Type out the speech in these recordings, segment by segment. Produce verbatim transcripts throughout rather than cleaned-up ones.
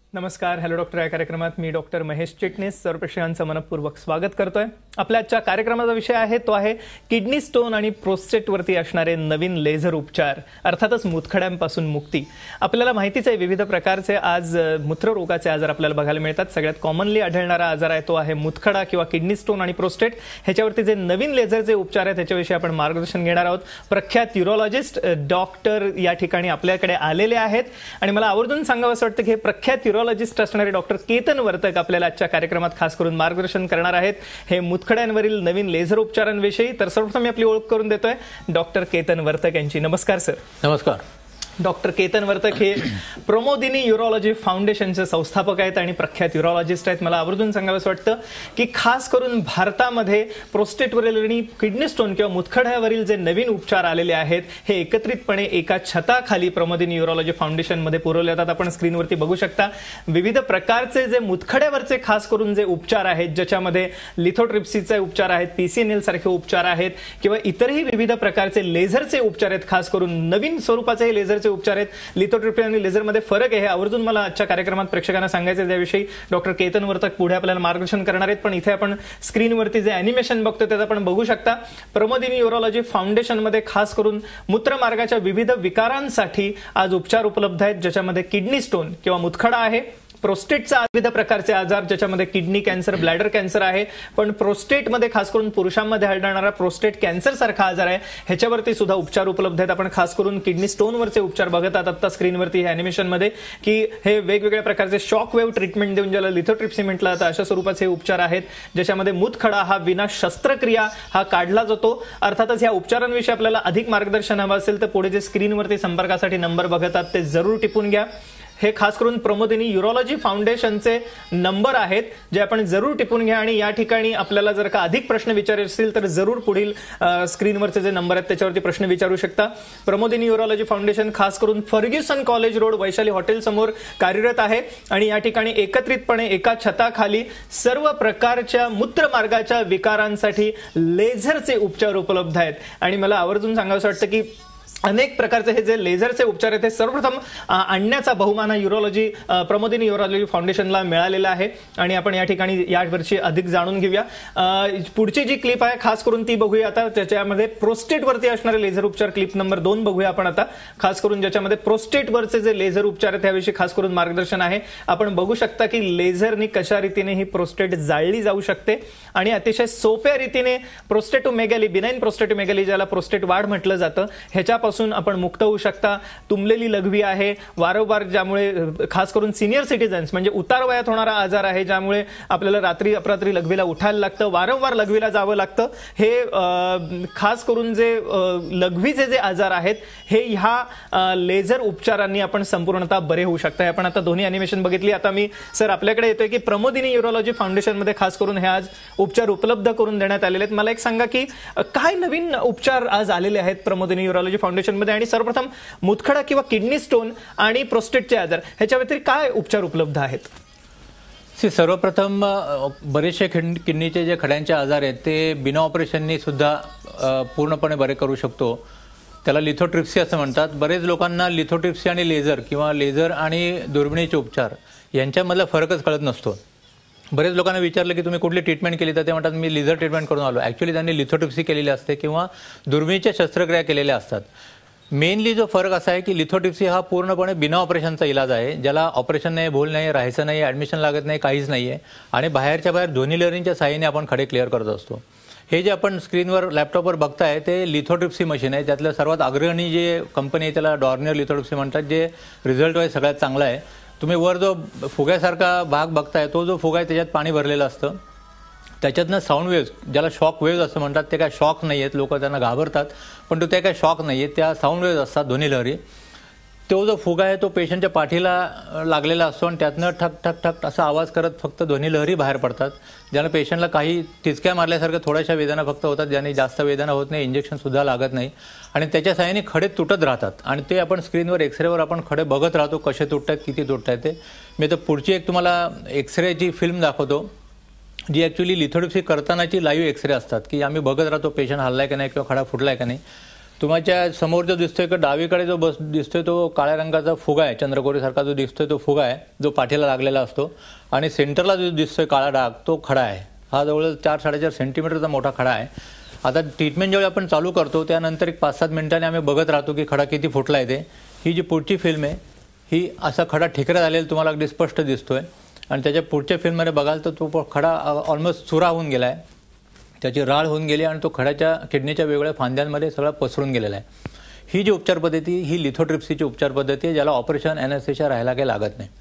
नमस्कार. Hello doctor या कार्यक्रमात मी डॉक्टर महेश चिटणीस सर्व प्रेक्षकांचं मनपूर्वक स्वागत करतोय. आपल्या आजच्या कार्यक्रमाचा विषय आहे तो आहे किडनी स्टोन आणि प्रोस्टेटवरती असणारे नवीन लेझर उपचार, अर्थातच मुतखड्यांपासून मुक्ती. आपल्याला माहितीच आहे विविध प्रकारचे आज मूत्ररोगाचे आजार आपल्याला बघायला मिळतात. सगळ्यात कॉमनली आढळणारा आजार आहे तो आहे मुतखडा किंवा किडनी स्टोन आणि प्रोस्टेट. ह्याच्यावरती जे नवीन लेझरचे उपचार आहेत त्याच्याविषयी आपण मार्गदर्शन घेणार आहोत. प्रख्यात युरोलॉजिस्ट डॉक्टर या ठिकाणी आपल्याकडे आलेले आहेत आणि मला आवर्जून सांगावंसं वाटतं की हे प्रख्यात युरोलॉजिस्ट असणारे डॉक्टर केतन वर्तक आपल्याला आजच्या कार्यक्रमात खास करून मार्गदर्शन करणार आहेत हे मुतखड्यांवरील नवीन लेझर उपचारांविषयी. तर सर्वप्रथम मी आपली ओळख करून देतोय डॉक्टर केतन वर्तक यांची. नमस्कार सर. नमस्कार. डॉक्टर केतन वर्तक हे प्रमोदिनी युरोलॉजी फाउंडेशनचे संस्थापक आहेत आणि प्रख्यात युरोलॉजिस्ट आहेत. मला आवर्जून सांगावंसं वाटतं की खास करून भारतामध्ये प्रोस्टेटवरील आणि किडनी स्टोन किंवा मुतखड्यावरील जे नवीन उपचार आलेले आहेत हे एकत्रितपणे एका छताखाली प्रमोदिनी युरोलॉजी फाउंडेशनमध्ये पुरवले जातात. आपण स्क्रीनवरती बघू शकता विविध प्रकारचे जे मुतखड्यावरचे खास करून जे उपचार आहेत ज्याच्यामध्ये लिथोट्रिप्सीचे उपचार आहेत, पीसीएनएल सारखे उपचार आहेत किंवा इतरही विविध प्रकारचे लेझरचे उपचार आहेत. खास करून नवीन स्वरूपाचे हे लेझरचे उपचार आहेत. लिथोट्रिप्सी आणि लेझरमध्ये फरक आहे हे आवर्जून मला आजच्या कार्यक्रमात प्रेक्षकांना सांगायचं. त्याविषयी डॉक्टर केतन वर्तक पुढे आपल्याला मार्गदर्शन करणार आहेत. पण इथे आपण स्क्रीनवरती जे अॅनिमेशन बघतो त्यात आपण बघू शकता प्रमोदिनी युरोलॉजी फाउंडेशनमध्ये खास करून मूत्रमार्गाच्या विविध विकारांसाठी आज उपचार उपलब्ध आहेत, ज्याच्यामध्ये किडनी स्टोन किंवा मुतखडा आहे, प्रोस्टेटचा विविध प्रकारचे आजार ज्याच्यामध्ये किडनी कॅन्सर, ब्लॅडर कॅन्सर आहे, पण प्रोस्टेटमध्ये खास करून पुरुषांमध्ये आढळणारा प्रोस्टेट कॅन्सर सारखा आजार आहे ह्याच्यावरती सुद्धा उपचार उपलब्ध आहेत. आपण खास करून किडनी स्टोनवरचे उपचार बघत आहात आता स्क्रीनवरती हे अॅनिमेशनमध्ये की हे वेगवेगळ्या प्रकारचे शॉक वेव्ह ट्रीटमेंट देऊन ज्याला लिथोट्रिप्सी म्हटलं जातं अशा स्वरूपाचे उपचार आहेत, ज्याच्यामध्ये मुतखडा हा विना शस्त्रक्रिया हा काढला जातो. अर्थातच या उपचारांविषयी आपल्याला अधिक मार्गदर्शन हवं असेल तर पुढे जे स्क्रीनवरती संपर्कासाठी नंबर बघत आहात ते जरूर टिपून घ्या. हे खास करून प्रमोदिनी युरोलॉजी फाउंडेशनचे नंबर आहेत जे आपण जरूर टिपून घ्या आणि या ठिकाणी आपल्याला जर का अधिक प्रश्न विचारायचे असतील तर जरूर पुढील स्क्रीनवरचे जे नंबर आहेत त्याच्यावरती प्रश्न विचारू शकता. प्रमोदिनी युरोलॉजी फाउंडेशन खास करून Fergusson college road Vaishali hotel समोर कार्यरत आहे आणि या ठिकाणी एकत्रितपणे एका छताखाली सर्व प्रकारच्या मूत्रमार्गाच्या विकारांसाठी लेझरचे उपचार उपलब्ध आहेत. आणि मला आवर्जून सांगावंसं वाटतं की अनेक प्रकारचे हे जे लेझरचे उपचार आहेत ते सर्वप्रथम आणण्याचा बहुमान युरोलॉजी प्रमोदिनी युरोलॉजी फाउंडेशनला मिळालेला आहे आणि आपण या ठिकाणी यावर्षी अधिक जाणून घेऊया. पुढची जी क्लिप आहे खास करून ती बघूया आता. त्याच्यामध्ये प्रोस्टेटवरती असणारे लेझर उपचार क्लिप नंबर दोन बघूया आपण आता. खास करून ज्याच्यामध्ये प्रोस्टेटवरचे जे लेझर उपचार आहेत त्याविषयी खास करून मार्गदर्शन आहे. आपण बघू शकता की लेझरनी कशा रीतीने ही प्रोस्टेट जाळली जाऊ शकते आणि अतिशय सोप्या रीतीने प्रोस्टेटोमेगॅली, बिनाइन प्रोस्टेटोमेगॅली ज्याला प्रोस्टेट वाढ म्हटलं जातं ह्याच्या आपण मुक्त होऊ शकता. तुंबलेली लघवी आहे वारंवार, ज्यामुळे खास करून सिनियर सिटीजन्स म्हणजे उतार वयात होणारा आजार आहे ज्यामुळे आपल्याला रात्री अपरात्री लघवीला उठायला लागतं, वारंवार लघवीला जावं लागतं. हे खास करून जे लघवीचे जे आजार आहेत हे ह्या लेझर उपचारांनी आपण संपूर्णतः बरे होऊ शकता. आपण आता दोन्ही अॅनिमेशन बघितली. आता मी सर आपल्याकडे येतोय की प्रमोदिनी युरोलॉजी फाउंडेशनमध्ये खास करून हे आज उपचार उपलब्ध करून देण्यात आलेले आहेत. मला एक सांगा की काय नवीन उपचार आज आलेले आहेत प्रमोदिनी युरोलॉजी फाउंडेशन मध्ये आणि सर्वप्रथम मुतखडा किंवा किडनी स्टोन आणि प्रोस्टेटचे आजार ह्याच्या व्यतिरिक्त काय उपचार उपलब्ध आहेत? सर्वप्रथम बरेचसे किडनीचे जे खड्यांचे आजार आहेत ते बिना ऑपरेशननी सुद्धा पूर्णपणे बरे करू शकतो. त्याला लिथोट्रिप्सी असं म्हणतात. बरेच लोकांना लिथोट्रिप्सी आणि लेझर किंवा लेझर आणि दुर्बिणीचे उपचार यांच्यामधला फरकच कळत नसतो. बरेच लोकांना विचारलं की तुम्ही कुठली ट्रीटमेंट केली तर ते म्हणतात मी लेझर ट्रीटमेंट करून आलो. ॲक्च्युली त्यांनी लिथोट्रिप्सी केलेली असते किंवा दुर्बिणीच्या शस्त्रक्रिया केलेल्या असतात. मेनली जो फरक असा आहे की लिथोट्रिप्सी हा पूर्णपणे बिना ऑपरेशनचा इलाज आहे, ज्याला ऑपरेशन नाही, भूल नाही, राहायचं नाही, ॲडमिशन लागत नाही, काहीच नाही आहे आणि बाहेरच्या बाहेर ध्वनी लहरींच्या साहाय्याने आपण खडे क्लिअर करत असतो. हे जे आपण स्क्रीनवर लॅपटॉपवर बघताय ते लिथोट्रिप्सी मशीन आहे. त्यातलं सर्वात अग्रणी जे कंपनी आहे त्याला डॉर्नियर लिथोट्रिप्सी म्हणतात, जे रिझल्ट वाईज सगळ्यात चांगला आहे. तुम्ही वर जो फुग्यासारखा भाग बघताय तो जो फुगा आहे त्याच्यात पाणी भरलेलं असतं. त्याच्यातनं साऊंड वेव्स ज्याला शॉक वेव्स असं म्हणतात ते काय शॉक नाही आहेत, लोक त्यांना घाबरतात पण तो ते काय शॉक नाही आहेत, त्या साऊंड वेव्स असतात ध्वनिलहरी. तो जो फुगा आहे तो पेशंटच्या पाठीला लागलेला असतो आणि त्यातनं ठक ठक ठक असा आवाज करत फक्त ध्वनिलहरी बाहेर पडतात, ज्यानं पेशंटला काही टिचक्या मारल्यासारखं थोड्याशा वेदना फक्त होतात, ज्याने जास्त वेदना होत नाही, इंजेक्शनसुद्धा लागत नाही आणि त्याच्या साहाय्याने खडे तुटत राहतात आणि ते आपण स्क्रीनवर एक्सरेवर आपण खडे बघत राहतो कसे तुटत आहेत, किती तुटत आहेत ते. मी तर पुढची एक तुम्हाला एक्सरेची फिल्म दाखवतो जी ॲक्च्युली लिथोट्रिप्सी करतानाची लाईव्ह एक्सरे असतात की आम्ही बघत राहतो पेशंट हल्लाय का नाही किंवा खडा फुटलाय का नाही. तुमच्या समोर जो दिसतोय की डावीकडे जो बस दिसतोय तो काळ्या रंगाचा फुगा आहे, चंद्रकोरीसारखा जो दिसतोय तो फुगा आहे जो पाठीला लागलेला असतो. आणि सेंटरला जो दिसतोय काळा डाग तो खडा आहे. हा जवळ चार साडेचार सेंटीमीटरचा मोठा खडा आहे. आता ट्रीटमेंट जेव्हा आपण चालू करतो त्यानंतर एक पाच सात मिनिटांनी आम्ही बघत राहतो की खडा किती फुटला आहे ते. ही जी पुढची फिल्म आहे ही असा खडा ठिकरा झालेला तुम्हाला अगदी स्पष्ट दिसतोय. आणि त्याच्या पुढच्या फिल्ममध्ये बघाल तर तो खडा ऑलमोस्ट चुरा होऊन गेला आहे, त्याची राळ होऊन गेली आणि तो खड्याच्या किडनीच्या वेगवेगळ्या फांद्यांमध्ये सगळा पसरून गेलेला आहे. ही जी उपचार पद्धती ही लिथोट्रिप्सीची उपचार पद्धती आहे, ज्याला ऑपरेशन एनेस्थेशिया राहायला काही लागत नाही.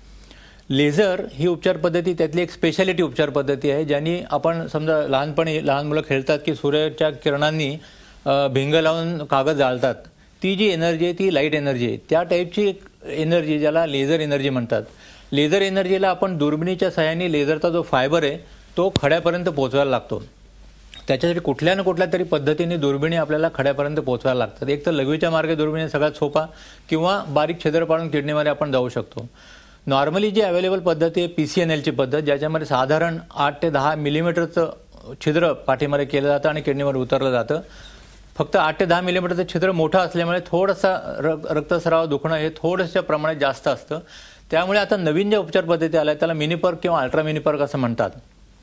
लेझर ही उपचार पद्धती त्यातली एक स्पेशालिटी उपचार पद्धती आहे, ज्यांनी आपण समजा लहानपणी लहान मुलं खेळतात की सूर्याच्या किरणांनी भिंग लावून कागद जाळतात, ती जी एनर्जी आहे ती लाईट एनर्जी आहे. त्या टाईपची एक एनर्जी ज्याला लेझर एनर्जी म्हणतात. लेझर एनर्जीला आपण दुर्बिणीच्या सहाय्याने लेझरचा जो फायबर आहे तो खड्यापर्यंत पोहोचवायला लागतो. त्याच्यासाठी कुठल्या ना कुठल्या तरी पद्धतीने दुर्बिणी आपल्याला खड्यापर्यंत पोहोचवायला लागतात. एक तर लघवीच्या मार्गे दुर्बिणी सगळ्यात सोपा, किंवा बारीक छिद्र पाडून किडनीमध्ये आपण जाऊ शकतो. नॉर्मली जी अवेलेबल पद्धती आहे पी सी एन एलची पद्धत, ज्याच्यामध्ये साधारण आठ ते दहा मिलीमीटरचं छिद्र पाठीमध्ये केलं जातं आणि किडनीमध्ये उतरलं जातं. फक्त आठ ते दहा मिलीमीटरचं छिद्र मोठं असल्यामुळे थोडासा रक्तस्राव दुखणं हे थोडंसं प्रमाणात जास्त असतं. त्यामुळे आता नवीन ज्या उपचार पद्धती आल्या त्याला मिनीपर्क किंवा अल्ट्रा मिनीपर्क असं म्हणतात.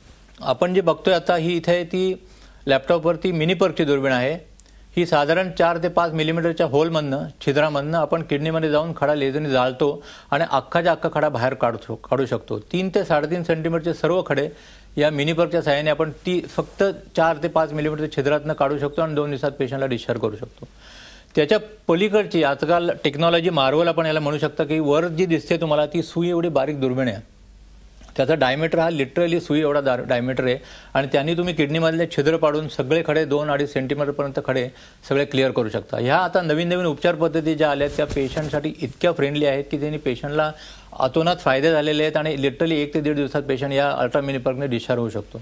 आपण जे बघतोय आता ही इथे ती लॅपटॉपवरती मिनीपर्कची दुर्बीण आहे. ही साधारण चार ते पाच मिलीमीटरच्या होलमधनं छिद्रामधनं आपण किडनीमध्ये जाऊन खडा लेझरने जाळतो आणि अख्खाच्या अख्खा खडा बाहेर काढतो काढू शकतो. तीन ते साडेतीन सेंटीमीटरचे सर्व खडे या मिनीपर्कच्या सहाय्याने आपण ती फक्त चार ते पाच मिलीमीटर छिद्रातनं काढू शकतो आणि दोन दिवसात पेशंटला डिस्चार्ज करू शकतो. त्याच्या पलीकडची आजकाल टेक्नॉलॉजी मार्वल आपण याला म्हणू शकता की वर जी दिसते तुम्हाला ती सुई एवढी बारीक दुर्बीण आहे. त्याचा डायमीटर हा लिटरली सुई एवढा डायमीटर आहे आणि त्यांनी तुम्ही किडनीमधले छिद्र पाडून सगळे खडे दोन अडीच सेंटीमीटरपर्यंत खडे सगळे क्लिअर करू शकता. ह्या आता नवीन नवीन उपचार पद्धती ज्या आल्या त्या पेशंटसाठी इतक्या फ्रेंडली आहेत की त्यांनी पेशंटला अतोनात फायदे झालेले आहेत आणि लिटरली एक ते दीड दिवसात पेशंट या अल्ट्रा मिनीपर्कने डिस्चार्ज होऊ शकतो.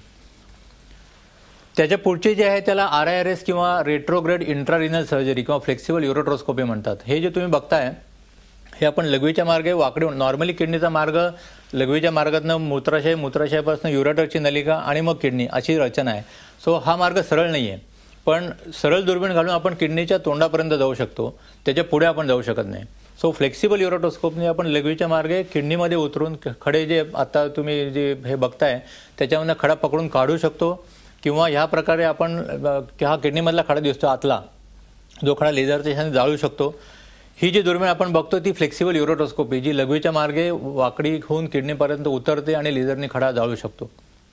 त्याच्या पुढचे जे आहे त्याला आर आय आर एस किंवा रेट्रोग्रेड इंट्रारिनल सर्जरी किंवा फ्लेक्सिबल युरोट्रोस्कोपी म्हणतात. हे जे तुम्ही बघताय हे आपण लघवीच्या मार्गे वाकडे, नॉर्मली किडनीचा मार्ग लघवीच्या मार्गातनं मूत्राशय, मूत्राशयापासून युरेटरची नलिका आणि मग किडनी अशी रचना आहे. सो हा मार्ग सरळ नाही आहे, पण सरळ दुर्बीण घालून आपण किडनीच्या तोंडापर्यंत जाऊ शकतो, त्याच्या पुढे आपण जाऊ शकत नाही. सो फ्लेक्सिबल युरोट्रोस्कोपने आपण लघवीच्या मार्गे किडनीमध्ये उतरून खडे जे आता तुम्ही जे हे बघताय त्याच्यामधनं खडा पकडून काढू शकतो, किंवा ह्या प्रकारे आपण हा किडनीमधला खडा दिसतो आतला जो खडा लेझरच्या ह्याने जाळू शकतो. ही जी दुर्बीण आपण बघतो ती फ्लेक्सिबल युरोट्रोस्कोपी, जी लघवीच्या मार्गे वाकडी होऊन किडनीपर्यंत उतरते आणि लेझरने खडा जाळू शकतो.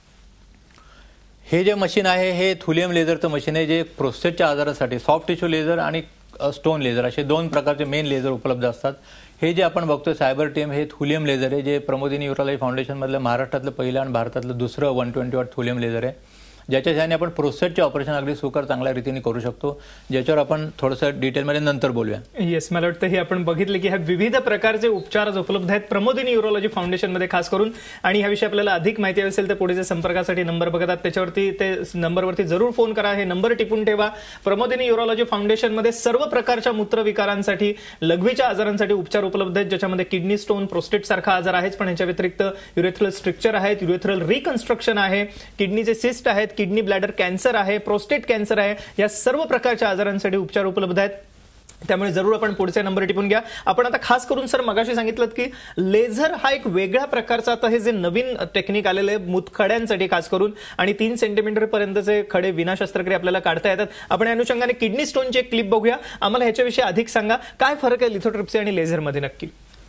हे जे मशीन आहे हे थुलियम लेझरचं मशीन आहे, जे प्रोस्टेटच्या आजारासाठी सॉफ्ट टिश्यू लेझर आणि स्टोन लेझर असे दोन प्रकारचे मेन लेझर उपलब्ध असतात. हे जे आपण बघतोय सायबर टीम हे थुलियम लेझर आहे, जे प्रमोदिनी युरोलॉजी फाउंडेशनमधलं महाराष्ट्रातलं पहिलं आणि भारतातलं दुसरं one twenty watt thulium laser आहे, ज्याच्या सहाय्याने आपण प्रोस्टेटचे ऑपरेशन अगदी सुकर चांगल्या रीतीने करू शकतो, ज्याच्यावर आपण थोडंसं डिटेलमध्ये नंतर बोलूया. येस, मला वाटतं हे आपण बघितले की ह्या विविध प्रकारचे उपचार उपलब्ध आहेत प्रमोदिनी युरोलॉजी फाउंडेशनमध्ये खास करून. आणि ह्याविषयी आपल्याला अधिक माहिती हवी असेल तर पुढे संपर्कासाठी नंबर बघतात त्याच्यावरती ते नंबरवरती जरूर फोन करा. हे नंबर टिपून ठेवा. प्रमोदिनी युरोलॉजी फाउंडेशनमध्ये सर्व प्रकारच्या मूत्रविकारांसाठी, लघवीच्या आजारांसाठी उपचार उपलब्ध आहेत, ज्याच्यामध्ये किडनी स्टोन, प्रोस्टेट सारखा आजार आहेच, पण ह्याच्या व्यतिरिक्त युरेथ्रल स्ट्रक्चर आहेत, युरेथ्रल रिकन्स्ट्रक्शन आहे, किडनीचे सिस्ट आहेत, किडनी ब्लॅडर कॅन्सर आहे, प्रोस्टेट कॅन्सर आहे, या सर्व प्रकारच्या आजारांसाठी उपचार उपलब्ध आहेत. त्यामुळे जरूर आपण पुढचे नंबर टिपून घ्या. आपण आता खास करून सर मगाशी सांगितलं की लेझर हा एक वेगळ्या प्रकारचा आता हे जे नवीन टेक्निक आलेलं आहे मुतखड्यांसाठी खास करून, आणि तीन सेंटीमीटर पर्यंतचे खडे विना शस्त्रक्रिया आपल्याला काढता येतात. आपण या अनुषंगाने किडनी स्टोनची एक क्लिप बघूया. आम्हाला ह्याच्याविषयी अधिक सांगा, काय फरक आहे लिथोट्रिप्सी आणि लेझरमध्ये नक्की?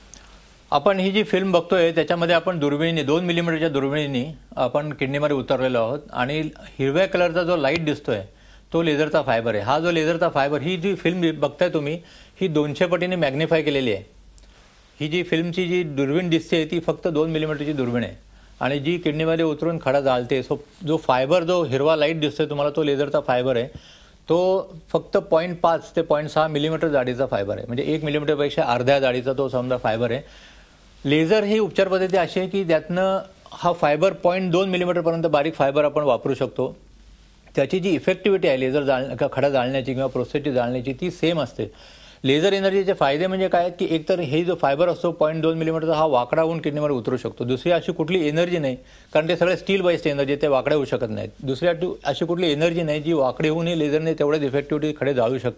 आपण ही जी फिल्म बघतोय त्याच्यामध्ये आपण दुर्बिणीने दोन मिलीमीटरच्या दुर्बिणीने आपण किडनीमध्ये उतरलेलो आहोत आणि हिरव्या कलरचा जो लाईट दिसतोय तो लेझरचा फायबर आहे. हा जो लेझरचा फायबर, ही जी फिल्म बघताय तुम्ही ही दोनशे पटीने मॅग्निफाय केलेली आहे. ही जी फिल्मची जी दुर्बीण दिसते ती फक्त दोन मिलीमीटरची दुर्बीण आहे आणि जी किडनीमध्ये उतरून खडा जाळते. सो जो फायबर, जो हिरवा लाईट दिसतोय तुम्हाला, तो लेझरचा फायबर आहे. तो फक्त पॉईंट पाच ते पॉईंट सहा मिलीमीटर जाडीचा फायबर आहे, म्हणजे एक मिलीमीटरपेक्षा अर्ध्या जाडीचा तो समजा फायबर आहे. लेझर ही उपचार पद्धती अशी आहे की त्यातनं हा फायबर पॉईंट दोन मिलीमीटरपर्यंत बारीक फायबर आपण वापरू शकतो. त्याची जी इफेक्टिव्हिटी आहे लेझर जाळ खडा जाळण्याची किंवा प्रोस्टेटची जाळण्याची ती सेम असते. लेझर एनर्जीचे फायदे म्हणजे काय की एकतर हे जो फायबर असतो पॉईंट दोन मिलीमीटरचा हा वाकडा होऊन किडनीमध्ये उतरू शकतो. दुसरी अशी कुठली एनर्जी नाही, कारण ते सगळे स्टील बेस्ड एनर्जी, ते वाकडे होऊ शकत नाहीत. दुसरी अशी कुठली एनर्जी नाही जी वाकडे होऊन लेझरने तेवढ्याच इफेक्टिव्हिटी खडे जाळू शकते.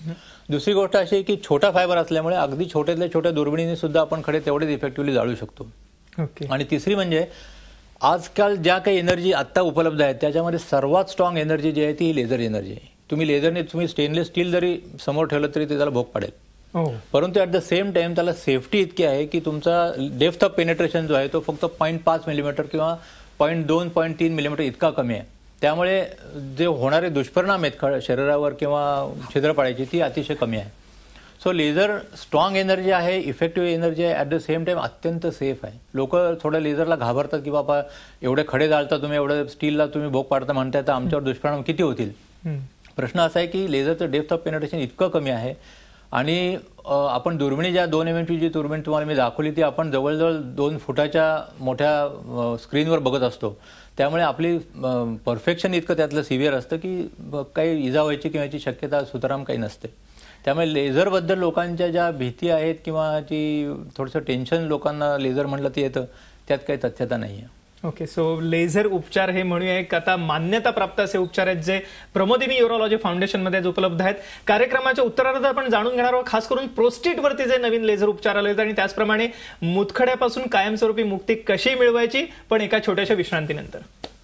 दुसरी गोष्ट अशी आहे की छोटा फायबर असल्यामुळे अगदी छोट्यातल्या छोट्या दुर्बिणीने सुद्धा आपण खडे तेवढेच इफेक्टिव्हली जाळू शकतो. ओके. आणि तिसरी म्हणजे आजकाल ज्या काही एनर्जी आत्ता उपलब्ध आहेत त्याच्यामध्ये सर्वात स्ट्रॉंग एनर्जी जी आहे ती लेझर एनर्जी आहे. तुम्ही लेझरने तुम्ही स्टेनलेस स्टील जरी समोर ठेवलं तरी ते त्याला भोग पडेल. परंतु ॲट द सेम टाइम त्याला सेफ्टी इतकी आहे की तुमचा डेप्थ ऑफ पेनिट्रेशन जो आहे तो फक्त पॉईंट पाच मिलीमीटर किंवा पॉईंट दोन पॉईंट तीन मिलीमीटर इतका कमी आहे. त्यामुळे जे होणारे दुष्परिणाम आहेत शरीरावर किंवा छिद्र पाडायची ती अतिशय कमी आहे. सो लेझर स्ट्रॉंग एनर्जी आहे, इफेक्टिव्ह एनर्जी आहे, ॲट द सेम टाइम अत्यंत सेफ आहे. लोक थोडं लेझरला घाबरतात की बाबा एवढे खडे जाळता तुम्ही, एवढं स्टीलला तुम्ही भोग पाडता म्हणताय तर आमच्यावर दुष्परिणाम किती होतील. प्रश्न असा आहे की लेझरचं डेप्थ ऑफ पेनिट्रेशन इतकं कमी आहे आणि आपण दुर्बिणी ज्या दोन एम एमची जी दुर्बिणी तुम्हाला मी दाखवली ती आपण जवळजवळ दोन फुटाच्या मोठ्या स्क्रीनवर बघत असतो. त्यामुळे आपली परफेक्शन इतकं त्यातलं सिव्हिअर असतं की काही इजा व्हायची किंवा याची शक्यता सुतराम काही नसते. त्यामुळे लेझरबद्दल लोकांच्या ज्या भीती आहेत किंवा जी थोडंसं टेन्शन लोकांना लेझर म्हटलं ते येतं त्यात काही तथ्यता नाही आहे. ओके. सो लेझर उपचार हे म्हणूया एक आता मान्यता प्राप्त असे उपचार आहेत जे प्रमोदिनी युरोलॉजी फाउंडेशनमध्ये उपलब्ध आहेत. कार्यक्रमाच्या उत्तरार्धात आपण जाणून घेणार आहोत खास करून प्रोस्टेटवरती जे नवीन लेझर उपचार आले आणि त्याचप्रमाणे मुतखड्यापासून कायमस्वरूपी मुक्ती कशी मिळवायची, पण एका छोट्याशा विश्रांतीनंतर.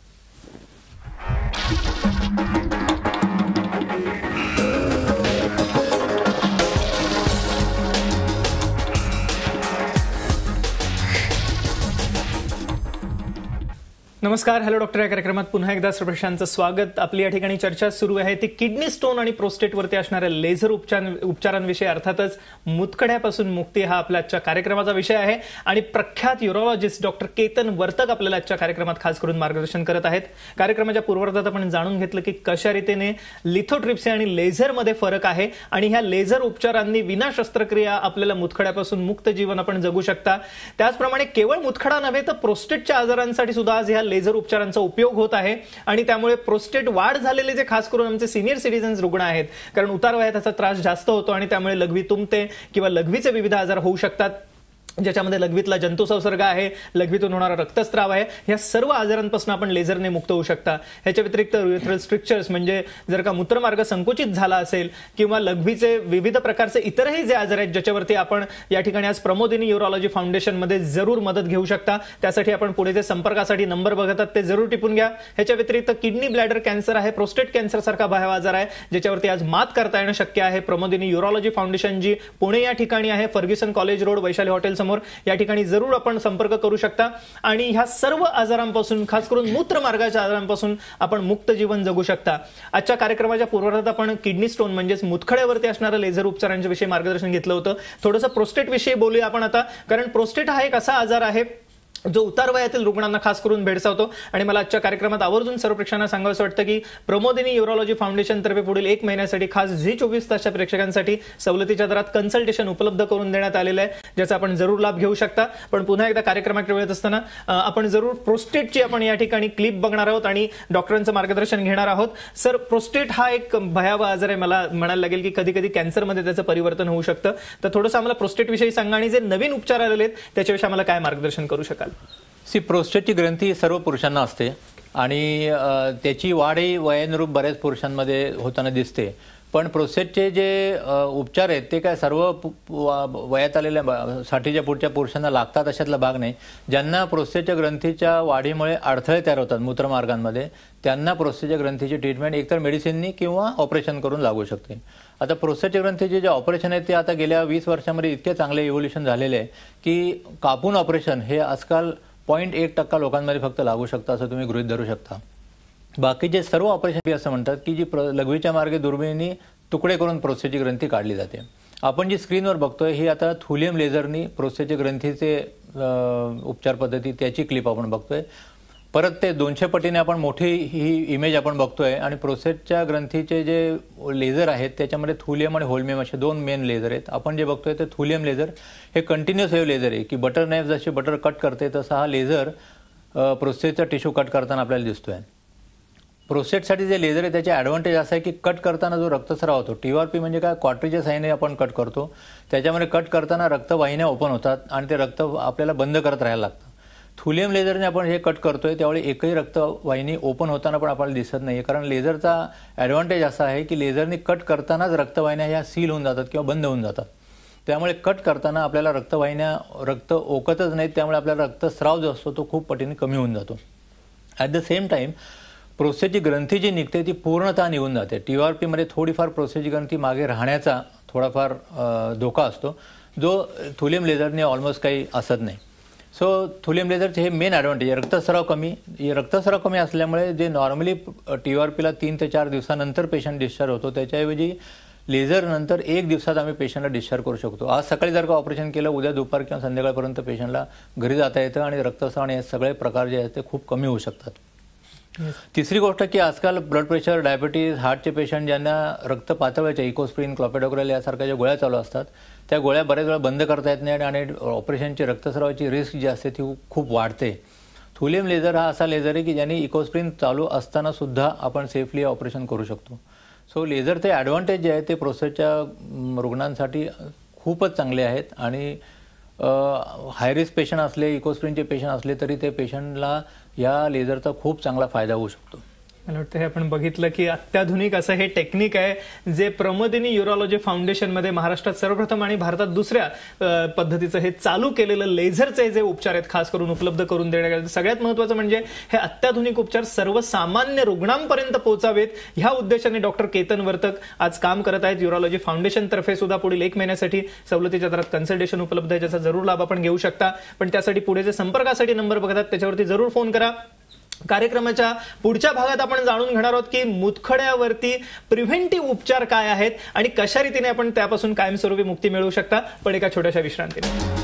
नमस्कार. हॅलो डॉक्टर या कार्यक्रमात पुन्हा एकदा सर्वप्रशांचं स्वागत. आपली या ठिकाणी चर्चा सुरू आहे ती किडनी स्टोन आणि प्रोस्टेटवरती असणाऱ्या लेझर उपचार उपचारांविषयी. अर्थातच मुतखड्यापासून मुक्ती हा आपल्या आजच्या कार्यक्रमाचा विषय आहे आणि प्रख्यात युरोलॉजिस्ट डॉक्टर केतन वर्तक आपल्याला आजच्या कार्यक्रमात खास करून मार्गदर्शन करत आहेत. कार्यक्रमाच्या पूर्वार्धात आपण जाणून घेतलं की कशा रीतीने लिथोट्रिप्सी आणि लेझरमध्ये फरक आहे आणि ह्या लेझर उपचारांनी विना शस्त्रक्रिया आपल्याला मुतखड्यापासून मुक्त जीवन आपण जगू शकता. त्याचप्रमाणे केवळ मुतखडा नव्हे तर प्रोस्टेटच्या आजारांसाठी सुद्धा आज ह्या लेझर उपचारांचा उपयोग होत आहे आणि त्यामुळे प्रोस्टेट वाढ झालेले जे खास करून आमचे सिनियर सिटीजन्स रुग्ण आहेत, कारण उतार वयात त्याचा त्रास जास्त होतो आणि त्यामुळे लघवी तुंबते किंवा लघवीचे विविध आजार होऊ शकतात ज्याच्यामध्ये लघवीतला जंतू संसर्ग आहे, लघवीतून होणारा रक्तस्राव आहे. या सर्व आजारांपासून आपण लेझरने मुक्त होऊ शकता. ह्याच्या व्यतिरिक्त युरेथ्रल स्ट्रिक्चर्स म्हणजे जर का मूत्रमार्ग संकुचित झाला असेल किंवा लघवीचे विविध प्रकारचे इतरही जे आजार आहेत ज्याच्यावरती आपण या ठिकाणी आज प्रमोदिनी युरोलॉजी फाउंडेशनमध्ये जरूर मदत घेऊ शकता. त्यासाठी आपण पुढे जे संपर्कासाठी नंबर बघतात ते जरूर टिपून घ्या. ह्याच्या व्यतिरिक्त किडनी ब्लॅडर कॅन्सर आहे, प्रोस्टेट कॅन्सर सारखा भयावह आजार आहे ज्याच्यावरती आज मात करता येणं शक्य आहे. प्रमोदिनी युरोलॉजी फाउंडेशन जी पुणे या ठिकाणी आहे, Fergusson college road, Vaishali hotel या ठिकाणी जरूर आपण संपर्क करू शकता आणि ह्या सर्व आजारांपासून खास करून मूत्रमार्गाच्या आजारांपासून आपण मुक्त जीवन जगू शकता. आजच्या कार्यक्रमाच्या पूर्वार्धात आपण किडनी स्टोन म्हणजेच मुतखड्यावरती असणाऱ्या लेझर उपचारांच्या विषयी मार्गदर्शन घेतलं होतं. थोडंसं प्रोस्टेट विषयी बोलूया आपण आता, कारण प्रोस्टेट हा एक असा आजार आहे जो उतार वयातील रुग्णांना खास करून भेडसावतो आणि मला आजच्या कार्यक्रमात आवर्जून सर्व प्रेक्षकांना सांगावंसं वाटतं की प्रमोदिनी युरोलॉजी फाउंडेशन तर्फे पुढील एक महिन्यासाठी खास झी चोवीस तासच्या प्रेक्षकांसाठी सवलतीच्या दरात कन्सल्टेशन उपलब्ध करून देण्यात आलेलं आहे, ज्याचा आपण जरूर लाभ घेऊ शकता. पण पुन्हा एकदा कार्यक्रमाकडे वेळेत असताना आपण जरूर प्रोस्टेटची आपण या ठिकाणी क्लिप बघणार आहोत आणि डॉक्टरांचं मार्गदर्शन घेणार आहोत. सर, प्रोस्टेट हा एक भयावह आजार आहे, मला म्हणायला लागेल की कधी कधी कॅन्सरमध्ये त्याचं परिवर्तन होऊ शकतं. तर थोडंसं आम्हाला प्रोस्टेट विषयी सांगा आणि जे नवीन उपचार आलेले आहेत त्याच्याविषयी आम्हाला काय मार्गदर्शन करू शकाल? सी प्रोस्टेटची ग्रंथी सर्व पुरुषांना असते आणि त्याची वाढही वयानुरूप बऱ्याच पुरुषांमध्ये होताना दिसते. पण प्रोस्टेटचे जे उपचार आहेत ते काय सर्व वयात आलेल्या साठीच्या पुढच्या पुरुषांना लागतात अशातला भाग नाही. ज्यांना प्रोस्टेटच्या ग्रंथीच्या वाढीमुळे अडथळे तयार होतात मूत्रमार्गांमध्ये त्यांना प्रोस्टेटच्या ग्रंथीची ट्रीटमेंट एकतर मेडिसिननी किंवा ऑपरेशन करून लागू शकते. आता प्रोस्टेटच्या ग्रंथीचे जे ऑपरेशन आहेत ते आता गेल्या वीस वर्षांमध्ये इतके चांगले इव्होल्युशन झालेले आहे की कापून ऑपरेशन हे आजकाल पॉईंट एक टक्का लोकांमध्ये फक्त लागू शकतं असं तुम्ही गृहीत धरू शकता. बाकीचे सर्व ऑपरेशन असं म्हणतात की जी लघवीच्या मार्गे दुर्बिणीने तुकडे करून प्रोस्टेटची ग्रंथी काढली जाते. आपण जी स्क्रीनवर बघतोय ही आता थुलियम लेझरनी प्रोस्टेटच्या ग्रंथीचे उपचार पद्धती त्याची क्लिप आपण बघतोय. परत ते दोनशे पटीने आपण मोठी ही इमेज आपण बघतोय आणि प्रोस्टेटच्या ग्रंथीचे जे लेझर आहेत त्याच्यामध्ये थुलियम आणि होल्मियम असे दोन मेन लेझर आहेत. आपण जे बघतोय ते थुलियम लेझर हे कंटिन्युअस वेव्ह लेझर आहे की बटर नाईफ जशी बटर कट करते तसा हा लेझर प्रोस्टेटचा टिश्यू कट करताना आपल्याला दिसतोय. प्रोस्टेटसाठी जे लेझर आहे त्याचे ॲडव्हान्टेज असं आहे की कट करताना जो रक्तस्राव होतो, टीआरपी म्हणजे काय, क्वार्टरीच्या साहाय्याने आपण कट करतो, त्याच्यामध्ये कट करताना रक्तवाहिन्या ओपन होतात आणि ते रक्त आपल्याला बंद करत राहायला लागतं. थुलियम लेझरने आपण हे कट करतोय त्यावेळी एकही रक्तवाहिनी ओपन होताना पण आपल्याला दिसत नाही, कारण लेझरचा ॲडव्हान्टेज असा आहे की लेझरने कट करतानाच रक्तवाहिन्या ह्या सील होऊन जातात किंवा बंद होऊन जातात. त्यामुळे कट करताना आपल्याला रक्तवाहिन्या रक्त ओकतच नाहीत, त्यामुळे आपल्याला रक्तस्राव जो असतो तो खूप पटीने कमी होऊन जातो. ॲट द सेम टाईम प्रोस्टेटची ग्रंथी जी निघते ती पूर्णतः निघून जाते. टी आर पीमध्ये थोडीफार प्रोस्टेटची ग्रंथी मागे राहण्याचा थोडाफार धोका असतो, जो थुलियम लेझरने ऑलमोस्ट काही असत नाही. सो थुलियम लेझरचे हे मेन ॲडव्हान्टेज आहे. रक्तस्राव कमी रक्तस्राव कमी असल्यामुळे जे नॉर्मली टी आर पीला तीन ते चार दिवसानंतर पेशंट डिस्चार्ज होतो त्याच्याऐवजी लेझर नंतर एक दिवसात आम्ही पेशंटला डिस्चार्ज करू शकतो. आज सकाळी जर का ऑपरेशन केलं, उद्या दुपार किंवा संध्याकाळपर्यंत पेशंटला घरी जाता येतं आणि रक्तस्राव आणि हे सगळे प्रकार जे आहेत ते खूप कमी होऊ शकतात. तिसरी गोष्ट की आजकाल ब्लड प्रेशर, डायबिटीज, हार्टचे पेशंट ज्यांना रक्त पातळायचे इकोस्प्रिन, क्लॉपिडोग्रेल यासारख्या ज्या गोळ्या चालू असतात त्या गोळ्या बऱ्याच वेळा बंद करता येत नाही आणि ऑपरेशनची रक्तस्रावाची रिस्क जी असते ती खूप वाढते. थुलियम लेझर हा असा लेझर आहे की ज्याने इकोस्प्रिन चालू असताना सुद्धा आपण सेफली ऑपरेशन करू शकतो. सो लेझरचे ॲडव्हान्टेज जे आहे ते प्रोस्टेटच्या रुग्णांसाठी खूपच चांगले आहेत आणि हाय रिस्क पेशंट असले, इकोस्प्रिनचे पेशंट असले तरी ते पेशंटला या लेझरचा खूप चांगला फायदा होऊ शकतो. मला वाटतं हे आपण बघितलं की अत्याधुनिक असं हे टेक्निक आहे जे प्रमोदिनी युरोलॉजी फाउंडेशनमध्ये महाराष्ट्रात सर्वप्रथम आणि भारतात दुसऱ्या पद्धतीचं हे चालू केलेलं लेझरचे जे उपचार आहेत खास करून उपलब्ध करून देण्यात आले. सगळ्यात महत्त्वाचं म्हणजे हे अत्याधुनिक उपचार सर्वसामान्य रुग्णांपर्यंत पोहोचावेत ह्या उद्देशाने डॉक्टर केतन वर्तक आज काम करत आहेत. युरोलॉजी फाउंडेशन तर्फे सुद्धा पुढील एक महिन्यासाठी सवलतीच्या दरात कन्सल्टेशन उपलब्ध आहे, ज्याचा जरूर लाभ आपण घेऊ शकता. पण त्यासाठी पुढे जे संपर्कासाठी नंबर बघतात त्याच्यावरती जरूर फोन करा. कार्यक्रमाच्या पुढच्या भागात आपण जाणून घेणार आहोत की मुतखड्यावरती प्रिव्हेंटिव्ह उपचार काय आहेत आणि कशा रीतीने आपण त्यापासून कायमस्वरूपी मुक्ती मिळवू शकता. पण एका छोट्याशा विश्रांतीने.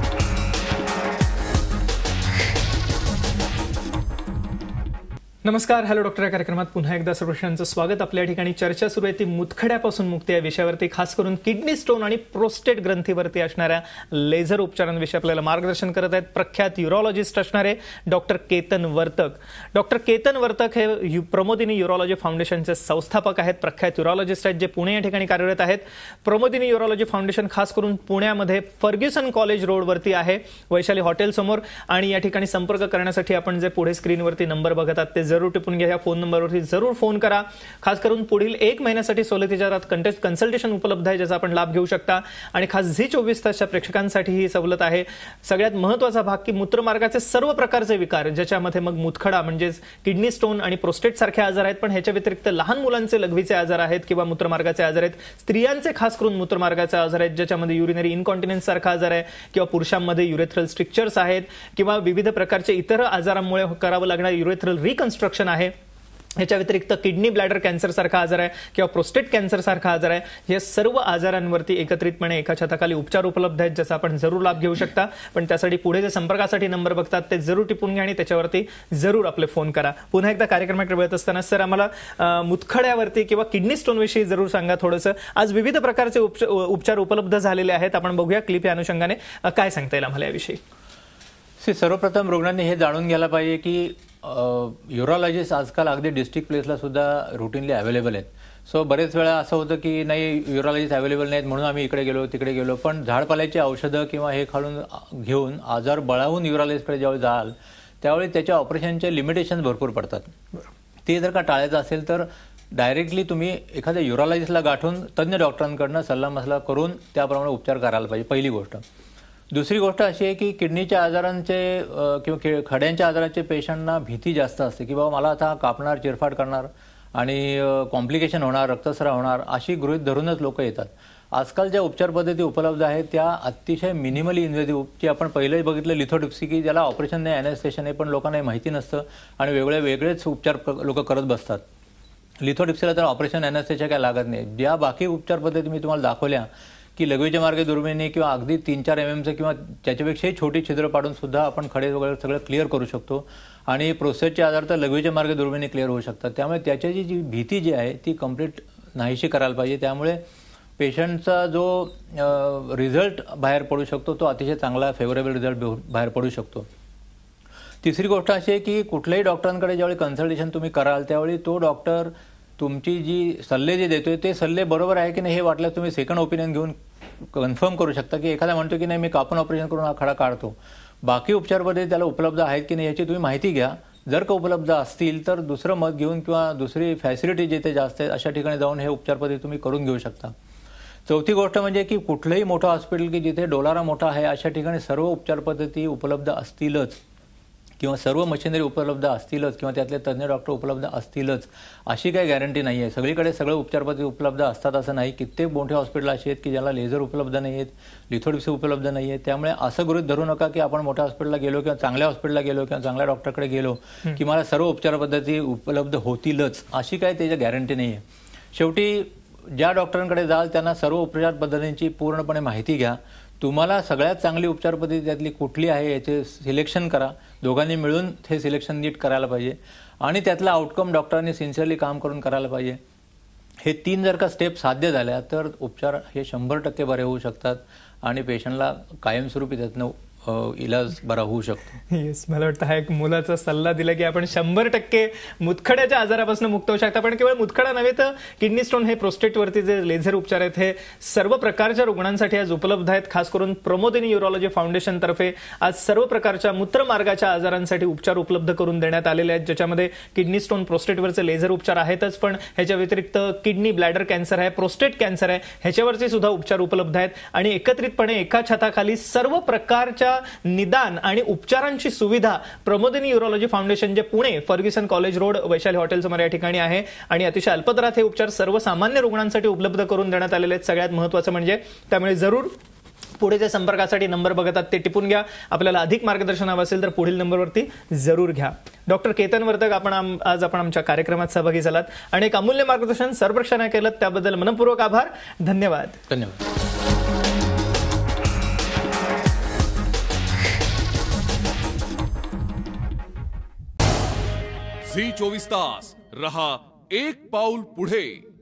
नमस्कार, हॅलो डॉक्टर या कार्यक्रमात पुन्हा एकदा सर्वश्रांचं स्वागत. आपल्या ठिकाणी चर्चा सुरू आहे ती मुतखड्यापासून मुक्ती या विषयावरती, खास करून किडनी स्टोन आणि प्रोस्टेट ग्रंथीवरती असणाऱ्या लेझर उपचारांविषयी आपल्याला मार्गदर्शन करत आहेत प्रख्यात युरोलॉजिस्ट असणारे डॉक्टर केतन वर्तक. डॉक्टर केतन वर्तक हे प्रमोदिनी युरोलॉजी फाउंडेशनचे संस्थापक आहेत, प्रख्यात युरोलॉजिस्ट आहेत जे पुणे या ठिकाणी कार्यरत आहेत. प्रमोदिनी युरोलॉजी फाउंडेशन खास करून पुण्यामध्ये फर्ग्युसन कॉलेज रोडवरती आहे, वैशाली हॉटेल समोर. आणि या ठिकाणी संपर्क करण्यासाठी आपण जे पुढे स्क्रीनवरती नंबर बघत आहात ते जरूर टिपून घ्या. या फोन नंबरवरती जरूर फोन करा. खास करून पुढील एक महिन्यासाठी सवलतीच्या दरात कन्सल्टेशन उपलब्ध आहे, ज्याचा आपण लाभ घेऊ शकता. आणि खास झी चोवीस तासच्या प्रेक्षकांसाठी ही सवलत आहे. सगळ्यात महत्त्वाचा भाग की मूत्रमार्गाचे सर्व प्रकारचे विकार, ज्याच्यामध्ये मग मुतखडा म्हणजेच किडनी स्टोन आणि प्रोस्टेट सारखे आजार आहेत, पण ह्याच्या व्यतिरिक्त लहान मुलांचे लघवीचे आजार आहेत किंवा मूत्रमार्गाचे आजार आहेत, स्त्रियांचे खास करून मूत्रमार्गाचे आजार आहेत ज्याच्यामध्ये युरिनरी इनकॉन्टिनेन्स सारखा आजार आहे, किंवा पुरुषांमध्ये युरेथ्रल स्ट्रिक्चर्स आहेत, किंवा विविध प्रकारचे इतर आजारांमुळे करावं लागणारे युरेथ्रल रिकन्स्ट्रक्शन आहे. ह्याच्या व्यतिरिक्त किडनी ब्लॅडर कॅन्सर सारखा आजार आहे किंवा प्रोस्टेट कॅन्सर सारखा आजार आहे. या सर्व आजारांवरती एकत्रितपणे एका छताखाली उपचार उपलब्ध आहेत, ज्याचा आपण जरूर लाभ घेऊ शकता. पण त्यासाठी पुढे जे संपर्कासाठी नंबर बघतात ते जरूर टिपून घ्या आणि त्याच्यावरती जरूर आपले फोन करा. पुन्हा एकदा कार्यक्रमाकडे वळत असताना सर आम्हाला मुतखड्यावरती किंवा किडनी स्टोन विषयी जरूर सांगा थोडंसं. आज विविध प्रकारचे उपचार उपलब्ध झालेले आहेत, आपण बघूया क्लिप या अनुषंगाने काय सांगता येईल आम्हाला याविषयी. सर्वप्रथम रुग्णांनी हे जाणून घ्यायला पाहिजे की युरोलॉजिस्ट आजकाल अगदी डिस्ट्रिक्ट प्लेसला सुद्धा रुटीनली अवेलेबल आहेत. सो बरेच वेळा असं होतं की नाही युरोलॉजिस्ट अवेलेबल नाहीत म्हणून आम्ही इकडे गेलो तिकडे गेलो, पण झाडपाल्याची औषधं किंवा हे खालून घेऊन आजार बळावून युरोलॉजिस्टकडे जेव्हा जाल त्यावेळी त्याच्या ऑपरेशनचे लिमिटेशन भरपूर पडतात. ते जर का टाळायचं असेल तर डायरेक्टली तुम्ही एखाद्या युरोलॉजिस्टला गाठून तज्ज्ञ डॉक्टरांकडनं सल्लामसला करून त्याप्रमाणे उपचार करायला पाहिजे, पहिली गोष्ट. दुसरी गोष्ट अशी आहे की किडनीच्या आजारांचे किंवा खड्यांच्या आजारांचे पेशंटना भीती जास्त असते की बाबा मला आता कापणार, चिरफाड करणार आणि कॉम्प्लिकेशन होणार, रक्तस्राव होणार, अशी गृहीत धरूनच लोक येतात. आजकाल ज्या उपचार पद्धती उपलब्ध आहेत त्या अतिशय मिनिमली इन्व्हेसिव्ह, की आपण पहिलेच बघितलं लिथोट्रिप्सी, की ज्याला ऑपरेशन नाही, अॅनेस्थेशन आहे, पण लोकांना माहिती नसतं आणि वेगळे वेगळेच उपचार लोक करत बसतात. लिथोट्रिप्सीला तर ऑपरेशन अॅनेस्थेशिया काय लागत नाही. ज्या बाकी उपचार पद्धती मी तुम्हाला दाखवल्या की लघवीच्या मार्गे दुर्बिणी किंवा अगदी तीन चार एम एमचं किंवा त्याच्यापेक्षाही छोटी छिद्र पाडून सुद्धा आपण खडे वगैरे सगळं क्लिअर करू शकतो. आणि प्रोस्टेटचे आजार तर लघवीच्या मार्गे दुर्बिणी क्लिअर होऊ शकतात. त्यामुळे त्याची जी भीती जी आहे ती कम्प्लीट नाहीशी करायला पाहिजे. त्यामुळे पेशंटचा जो रिझल्ट बाहेर पडू शकतो तो अतिशय चांगला फेवरेबल रिझल्ट बाहेर पडू शकतो. तिसरी गोष्ट अशी आहे की कुठल्याही डॉक्टरांकडे ज्यावेळी कन्सल्टेशन तुम्ही कराल त्यावेळी तो डॉक्टर तुमची जी सल्ले जे देतोय ते सल्ले बरोबर आहे की नाही हे वाटल्यास तुम्ही सेकंड ओपिनियन घेऊन कन्फर्म करू शकता. की एखादा म्हणतो की नाही मी कापून ऑपरेशन करून हा खडा काढतो, बाकी उपचार पद्धती त्याला उपलब्ध आहेत की नाही याची तुम्ही माहिती घ्या. जर का उपलब्ध असतील तर दुसरं मत घेऊन किंवा दुसरी फॅसिलिटी जिथे जास्त आहेत अशा ठिकाणी जाऊन हे उपचार पद्धती तुम्ही करून घेऊ शकता. चौथी गोष्ट म्हणजे की कुठलंही मोठं हॉस्पिटल की जिथे डोलारा मोठा आहे अशा ठिकाणी सर्व उपचार पद्धती उपलब्ध असतीलच किंवा सर्व मशिनरी उपलब्ध असतीलच किंवा त्यातले तज्ज्ञ डॉक्टर उपलब्ध असतीलच अशी काही गॅरंटी नाही आहे. सगळीकडे सगळं उपचार पद्धती उपलब्ध असतात असं नाही. कित्येक मोठे हॉस्पिटल असे आहेत की ज्याला लेझर उपलब्ध नाही आहेत, लिथोट्रिप्सी उपलब्ध नाही आहे. त्यामुळे असं गृहीत धरू नका की आपण मोठ्या हॉस्पिटलला गेलो किंवा चांगल्या हॉस्पिटलला गेलो किंवा चांगल्या डॉक्टरकडे गेलो की मला सर्व उपचार पद्धती उपलब्ध होतीलच अशी काही त्याची गॅरंटी नाही आहे. शेवटी ज्या डॉक्टरांकडे जाल त्यांना सर्व उपचार पद्धतींची पूर्णपणे माहिती घ्या. तुम्हाला सगळ्यात चांगली उपचार पद्धती त्यातली कुठली आहे याचे सिलेक्शन करा. दोघांनी मिळून हे सिलेक्शन नीट करायला पाहिजे आणि त्यातला आउटकम डॉक्टरांनी सिन्सिअरली काम करून करायला पाहिजे. हे तीन जर का स्टेप साध्य झाल्या तर उपचार हे शंभर टक्के बरे होऊ शकतात आणि पेशंटला कायमस्वरूपी त्यातनं इलाज बरा होऊ शकतो. येस, मला वाटतं हा एक मुलाचा सल्ला दिला की आपण शंभर टक्के मुतखड्याच्या आजारापासून मुक्त होऊ शकता. पण केवळ मुतखडा नव्हे तर किडनी स्टोन हे प्रोस्टेटवरती जे लेझर उपचार आहेत हे सर्व प्रकारच्या रुग्णांसाठी आज उपलब्ध आहेत. खास करून प्रमोदिनी यूरोलॉजी फाउंडेशन तर्फे आज सर्व प्रकारच्या मूत्रमार्गाच्या आजारांसाठी उपचार उपलब्ध करून देण्यात आलेले आहेत, ज्याच्यामध्ये किडनी स्टोन प्रोस्टेटवरचे लेझर उपचार आहेतच, पण ह्याच्या व्यतिरिक्त किडनी ब्लॅडर कॅन्सर आहे, प्रोस्टेट कॅन्सर आहे, ह्याच्यावरचे सुद्धा उपचार उपलब्ध आहेत. आणि एकत्रितपणे एका छताखाली सर्व प्रकारच्या निदान आणि उपचारांची सुविधा प्रमोदिनी यूरोलॉजी फाउंडेशन जे Pune Fergusson college road Vaishali hotel समोर या ठिकाणी आहे आणि अतिशय अल्पदरात हे उपचार सर्वसामान्य रुग्णांसाठी उपलब्ध करून देण्यात आलेले आहेत. सगळ्यात महत्त्वाचं म्हणजे त्यामुळे जरूर पुढे जे संपर्कासाठी नंबर बघतात ते टिपून घ्या. आपल्याला अधिक मार्गदर्शन हवं असेल तर पुढील नंबरवरती जरूर घ्या. डॉक्टर केतन वर्तक, आपण आज आपण आमच्या कार्यक्रमात सहभागी झालात आणि एक अमूल्य मार्गदर्शन सर्वक्षणा केलं त्याबद्दल मनपूर्वक आभार. धन्यवाद. धन्यवाद. झी चोवीस तास रहा एक पाऊल पुढे.